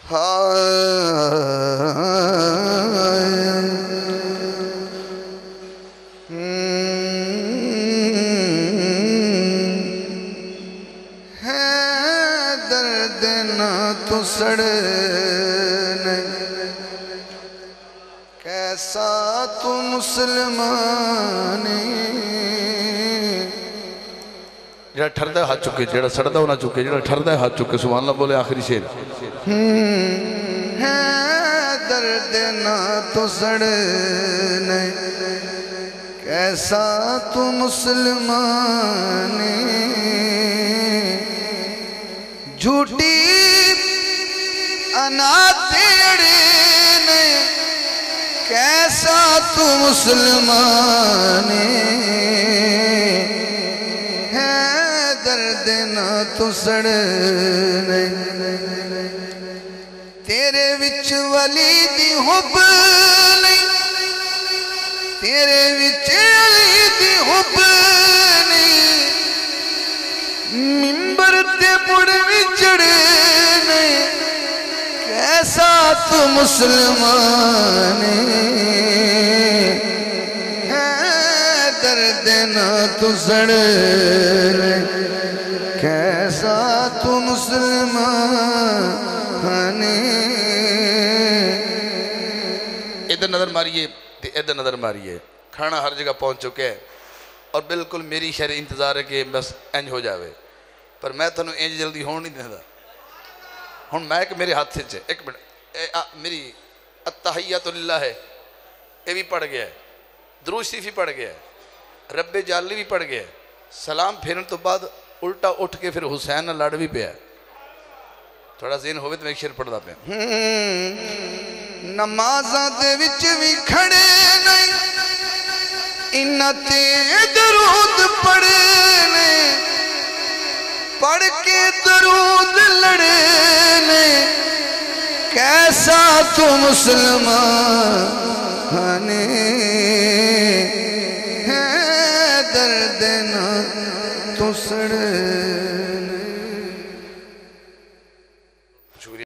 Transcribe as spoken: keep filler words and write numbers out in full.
है दर्द ना तो सड़ने कैसा तू मुसलमानी जेड़ा ठरदा हाथ चुके जेड़ा सड़दा होना चुके जेड़ा ठरदा हाथ चुके सुभान अल्लाह बोले आखिरी शेर है दर्द ना तो सड़ने कैसा तू मुसलमानी झूठी अनातेड़े ने कैसा तू मुसलमानी है दर्द ना तू सड़ने तेरे विच वली दी हुब नहीं तेरे विच अली दी हुब नहीं मिंबर ते मुड़ विचड़े नहीं कैसा तू मुसलमान है दर्द ना तू सड़े कैसा तू मुसलमान इधर नजर मारिए इधर नजर मारिए खाना हर जगह पहुंच चुके हैं और बिल्कुल मेरी शहर इंतजार है कि बस इंज हो जाए पर मैं थोड़ा इंज जल्दी हो नहीं देता हूँ मैं कि मेरे हाथ से एक मिनट मेरी अत्तहिय्यातुल्लाह है ये भी पढ़ गया है दुरूद शरीफ भी पढ़ गया है रब्बे जाली भी पढ़ गया है सलाम फेरन तो बाद उल्टा उठ के फिर हुसैन नाल लड़ भी पिया थोड़ा ज़हन होवे तो मैं एक शेर पढ़दा पे नमाज़ां दे विच भी खड़े नहीं इन्हां ते दरूद पढ़े ने पढ़ के दरूद लड़े ने कैसा तू मुसलमान है दर्द ना तू सड़े